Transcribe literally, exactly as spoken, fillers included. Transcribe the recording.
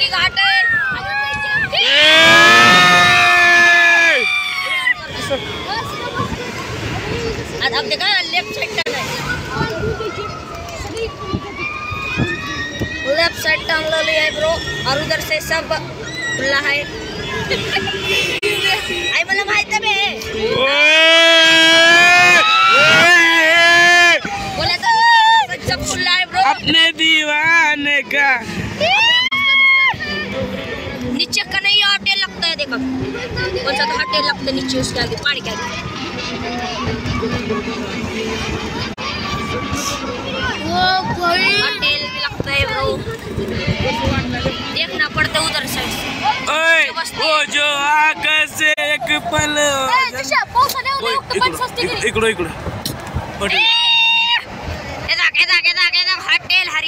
घाट है। अब देखा लेफ्ट साइड टर्न है, लेफ्ट साइड टर्न ले लिया है ब्रो, और उधर से सब खुला है। आई मला माहित है बे, बोला तो सब खुला है ब्रो अपने दीवाने का। नीचे का नहीं होटल लगता है, देखो कौन सा होटल लगता है नीचे, उसके आगे पानी के आगे वो कोई होटल भी लगता है ब्रो, देखना पड़ता है उधर साइड से। ओए वो जो आकाश से एक पल इकडो इकडो होटल हरी